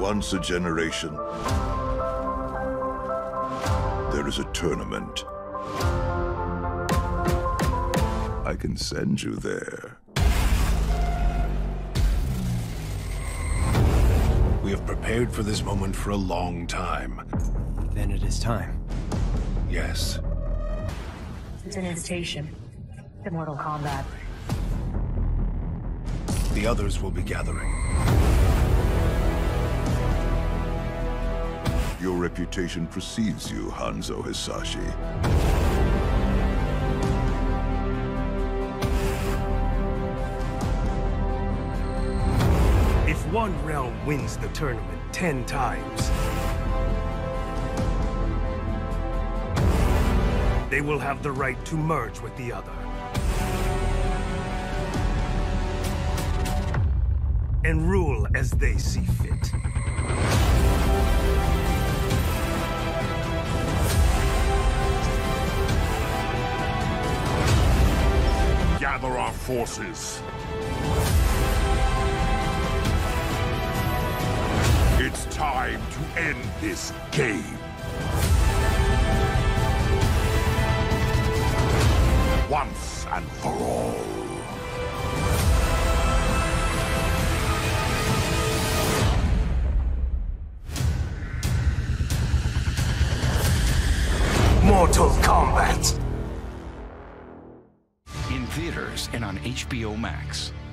once a generation. There is a tournament. I can send you there. We have prepared for this moment for a long time. Then it is time. Yes. It's an invitation to Mortal Kombat. The others will be gathering. Your reputation precedes you, Hanzo Hisashi. If one realm wins the tournament 10 times, they will have the right to merge with the other. And rule as they see fit. Gather our forces. It's time to end this game. Once and for all. Mortal Kombat! In theaters and on HBO Max.